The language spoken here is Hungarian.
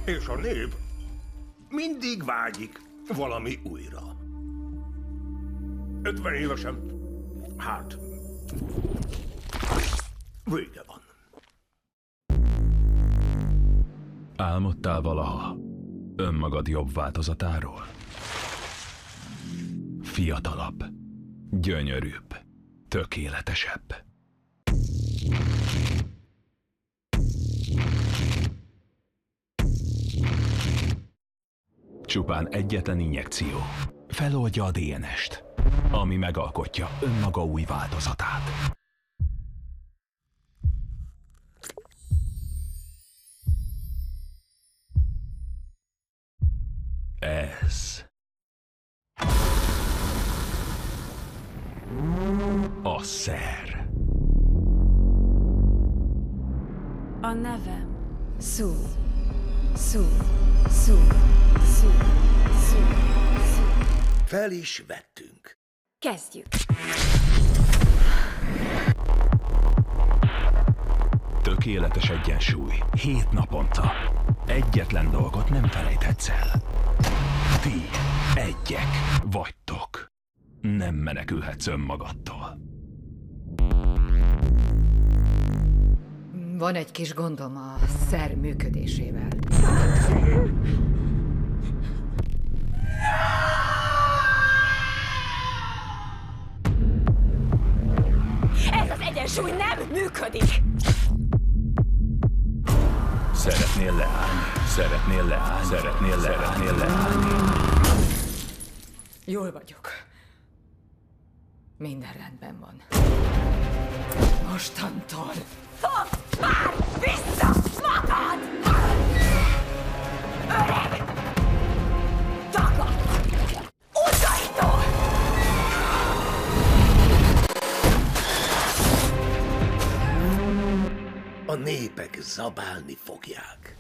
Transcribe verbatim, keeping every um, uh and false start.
És a nép mindig vágyik valami újra. ötven évesen, hát, vége van. Álmodtál valaha önmagad jobb változatáról? Fiatalabb, gyönyörűbb, tökéletesebb. Csupán egyetlen injekció feloldja a dé en est, ami megalkotja önmaga új változatát. Ez a szer. A nevem Sue. Sue. Sue. Sue. Sue. Sue. Fel is vettünk. Kezdjük. Tökéletes egyensúly. Hét naponta. Egyetlen dolgot nem felejthetsz el. Ti egyek vagytok. Nem menekülhetsz önmagadtól. Van egy kis gondom a szer működésével. Ez az egyensúly nem működik! Szeretnél leállni? Szeretnél leállni? Szeretnél leállni? Szeretnél leállni? Jól vagyok. Minden rendben van. Mostantól. Fogd már vissza magad! Öreg! Takad! Utcaitól! A népek zabálni fogják.